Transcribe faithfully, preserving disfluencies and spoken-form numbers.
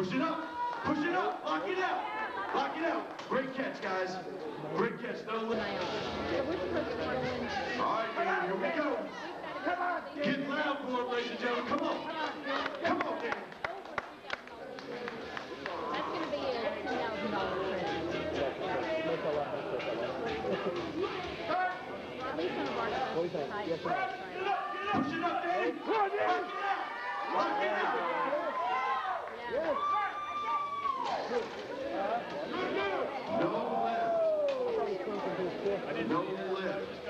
Push it up. Push it up. Lock it out. Lock it out. Great catch, guys. Great catch. No lift. All right, Dan, here we go. Come on. Get loud for it, ladies and gentlemen. Come on. Come on, Dan. That's going to be a ten thousand dollar trip. At least one of our What do you think? Yes, sir. Push it up, Dan. Come on, Dan. Lock it out. Yeah. No left. No left.